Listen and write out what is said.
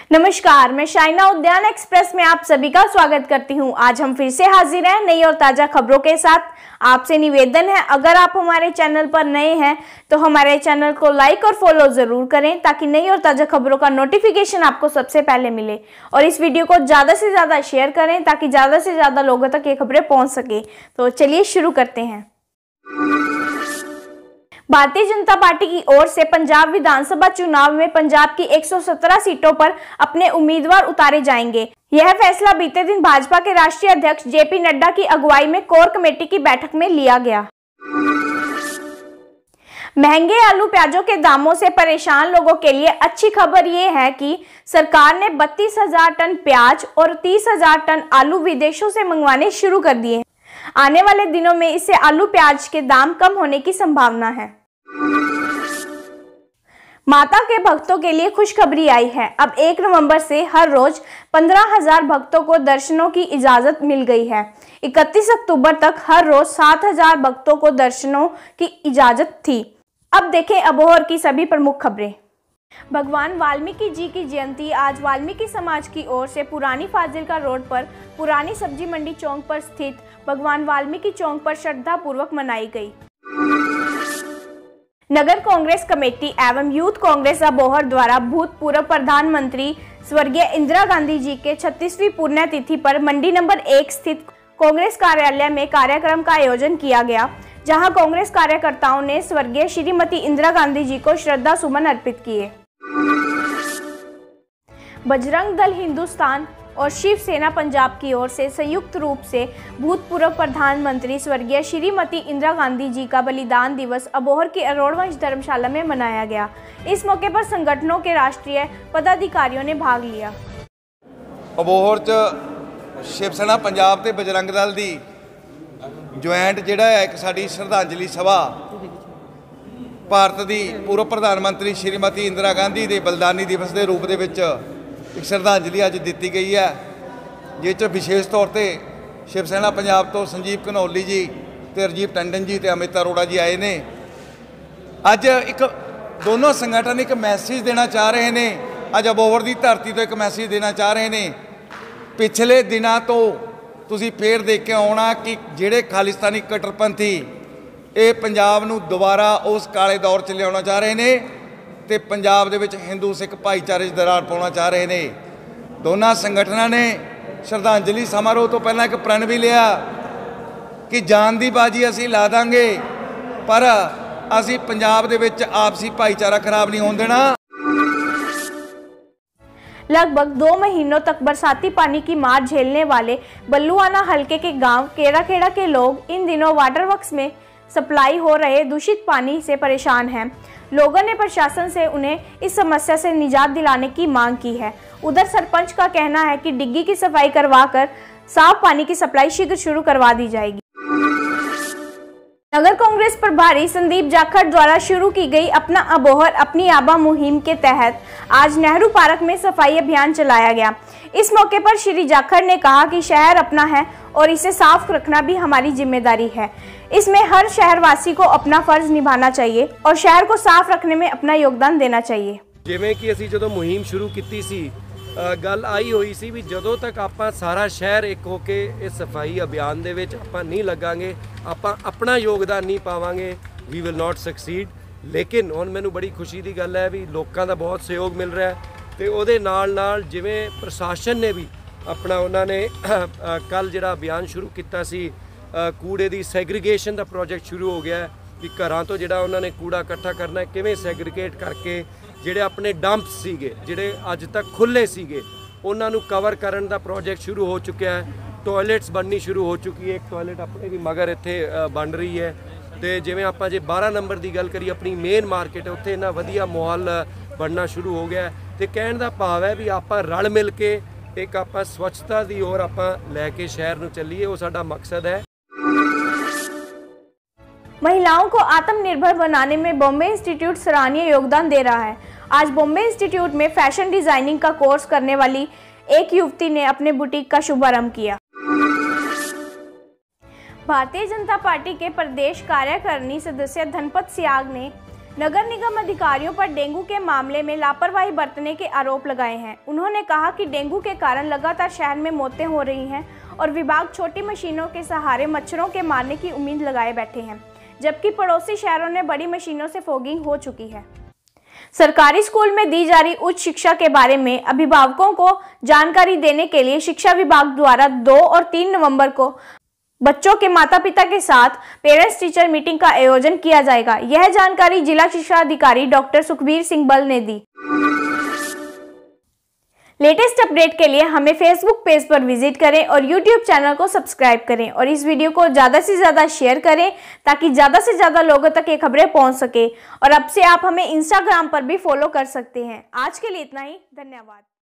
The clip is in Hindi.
नमस्कार, मैं शाइना उद्यान एक्सप्रेस में आप सभी का स्वागत करती हूं। आज हम फिर से हाजिर हैं नई और ताज़ा खबरों के साथ। आपसे निवेदन है, अगर आप हमारे चैनल पर नए हैं तो हमारे चैनल को लाइक और फॉलो जरूर करें ताकि नई और ताज़ा खबरों का नोटिफिकेशन आपको सबसे पहले मिले। और इस वीडियो को ज़्यादा से ज़्यादा शेयर करें ताकि ज़्यादा से ज़्यादा लोगों तक ये खबरें पहुँच सके। तो चलिए शुरू करते हैं। भारतीय जनता पार्टी की ओर से पंजाब विधानसभा चुनाव में पंजाब की 117 सीटों पर अपने उम्मीदवार उतारे जाएंगे। यह फैसला बीते दिन भाजपा के राष्ट्रीय अध्यक्ष जेपी नड्डा की अगुवाई में कोर कमेटी की बैठक में लिया गया। महंगे आलू प्याजों के दामों से परेशान लोगों के लिए अच्छी खबर ये है कि सरकार ने 32,000 टन प्याज और 30,000 टन आलू विदेशों से मंगवाने शुरू कर दिए। आने वाले दिनों में इससे आलू प्याज के दाम कम होने की संभावना है। माता के भक्तों के लिए खुशखबरी आई है। अब 1 नवंबर से हर रोज 15,000 भक्तों को दर्शनों की इजाजत मिल गई है। 31 अक्टूबर तक हर रोज 7,000 भक्तों को दर्शनों की इजाजत थी। अब देखें अबोहर की सभी प्रमुख खबरें। भगवान वाल्मीकि जी की जयंती आज वाल्मीकि समाज की ओर से पुरानी फाजिल्का रोड पर पुरानी सब्जी मंडी चौक पर स्थित भगवान वाल्मीकि चौक पर श्रद्धा पूर्वक मनाई गई। नगर कांग्रेस कमेटी एवं यूथ कांग्रेस अबोहर द्वारा भूतपूर्व प्रधानमंत्री स्वर्गीय इंदिरा गांधी जी के 36वीं पुण्यतिथि पर मंडी नंबर 1 स्थित कांग्रेस कार्यालय में कार्यक्रम का आयोजन किया गया, जहां कांग्रेस कार्यकर्ताओं ने स्वर्गीय श्रीमती इंदिरा गांधी जी को श्रद्धा सुमन अर्पित किए। बजरंग दल हिंदुस्तान और शिवसेना पंजाब की ओर से संयुक्त रूप से भूतपूर्व प्रधानमंत्री स्वर्गीय श्रीमती इंदिरा गांधी जी का बलिदान दिवस अबोहर की अरोड़वंश धर्मशाला में मनाया गया। इस मौके पर संगठनों के राष्ट्रीय पदाधिकारियों ने भाग लिया। अबोहर च शिवसेना पंजाब ते बजरंग दल दी ज्वाइंट जिहड़ा है एक साडी श्रद्धांजलि सभा भारत दी पूर्व प्रधानमंत्री श्रीमती इंदिरा गांधी दे बलिदानी दिवस के रूप दे विच एक श्रद्धांजलि अज दी गई है, जिस विशेष तौर पर शिवसेना पंजाब तो संजीव घनौली जी तो राजीव टंडन जी तो अमित अरोड़ा जी आए ने। अज एक दोनों संगठन एक मैसेज देना चाह रहे हैं। अज अबोहर की धरती तो एक मैसेज देना चाह रहे हैं। पिछले दिनों तो तुसी फिर देख के आना कि जिहड़े खालिस्तानी कट्टरपंथी ये पंजाब नूं दोबारा उस काले दौर च लियाउणा चाह रहे हैं ते पंजाब दे विच हिंदू सिख भाईचारे दरार पाउणा चाह रहे हैं। दोनों संगठनों ने श्रद्धांजलि समारोह तो पहला एक प्रण भी लिया कि जान दी बाजी असी ला दांगे पर असी पंजाब दे विच आपसी भाईचारा खराब नहीं होण देना। लगभग 2 महीनों तक बरसाती पानी की मार झेलने वाले बल्लुआना हलके के गांव केराखेड़ा के लोग इन दिनों वाटर वर्क्स में सप्लाई हो रहे दूषित पानी से परेशान हैं। लोगों ने प्रशासन से उन्हें इस समस्या से निजात दिलाने की मांग की है। उधर सरपंच का कहना है कि डिग्गी की सफाई करवाकर साफ पानी की सप्लाई शीघ्र शुरू करवा दी जाएगी। नगर कांग्रेस प्रभारी संदीप जाखड़ द्वारा शुरू की गई अपना अबोहर अपनी आबा मुहिम के तहत आज नेहरू पार्क में सफाई अभियान चलाया गया। इस मौके पर श्री जाखड़ ने कहा कि शहर अपना है और इसे साफ रखना भी हमारी जिम्मेदारी है। इसमें हर शहरवासी को अपना फर्ज निभाना चाहिए और शहर को साफ रखने में अपना योगदान देना चाहिए। जिवें कि असीं जदों मुहिम शुरू की सी गल आई हुई सी भी जदों तक आपां सारा शहर एक होके इस सफाई अभियान दे विच आपां नहीं लगांगे, आपां अपना योगदान नहीं पावांगे, वी विल नॉट सक्सीड। लेकिन हुण मैनूं बड़ी खुशी की गल है भी लोगों का बहुत सहयोग मिल रहा है तो उहदे नाल नाल जिवें प्रशासन ने भी अपना उन्होंने कल जिहड़ा अभियान शुरू किया सी कूड़े की सैग्रीगेशन का प्रोजेक्ट शुरू हो गया है कि घरां तो जिहड़ा उन्होंने कूड़ा इकट्ठा करना है किवें सैग्रीगेट करके जिहड़े अपने डंप्स सीगे जिहड़े अज तक खुले सीगे उन्हां नूं कवर करन दा प्रोजेक्ट शुरू हो चुका है। टॉयलेट्स बननी शुरू हो चुकी है, एक टॉयलेट अपने भी मगर इत्थे बन रही है। तो जिवें आपां जे 12 नंबर की गल करिए अपनी मेन मार्केट है उत्थे इन्ना वधिया माहौल बनना शुरू हो गया है। तो कहण दा भाव है भी आपां रल मिल के एक आपां स्वच्छता की ओर आपां लैके शहर नूं चलीए, वो साडा मकसद है। महिलाओं को आत्मनिर्भर बनाने में बॉम्बे इंस्टीट्यूट सराहनीय योगदान दे रहा है। आज बॉम्बे इंस्टीट्यूट में फैशन डिजाइनिंग का कोर्स करने वाली एक युवती ने अपने बुटीक का शुभारंभ किया। भारतीय जनता पार्टी के प्रदेश कार्यकारिणी सदस्य धनपत सियाग ने नगर निगम अधिकारियों पर डेंगू के मामले में लापरवाही बरतने के आरोप लगाए हैं। उन्होंने कहा कि डेंगू के कारण लगातार शहर में मौतें हो रही हैं और विभाग छोटी मशीनों के सहारे मच्छरों के मारने की उम्मीद लगाए बैठे हैं, जबकि पड़ोसी शहरों में बड़ी मशीनों से फॉगिंग हो चुकी है। सरकारी स्कूल में दी जा रही उच्च शिक्षा के बारे में अभिभावकों को जानकारी देने के लिए शिक्षा विभाग द्वारा 2 और 3 नवंबर को बच्चों के माता पिता के साथ पेरेंट्स टीचर मीटिंग का आयोजन किया जाएगा। यह जानकारी जिला शिक्षा अधिकारी डॉक्टर सुखबीर सिंह बल ने दी। लेटेस्ट अपडेट के लिए हमें फेसबुक पेज पर विजिट करें और यूट्यूब चैनल को सब्सक्राइब करें और इस वीडियो को ज़्यादा से ज़्यादा शेयर करें ताकि ज़्यादा से ज़्यादा लोगों तक ये खबरें पहुंच सके। और अब से आप हमें इंस्टाग्राम पर भी फॉलो कर सकते हैं। आज के लिए इतना ही, धन्यवाद।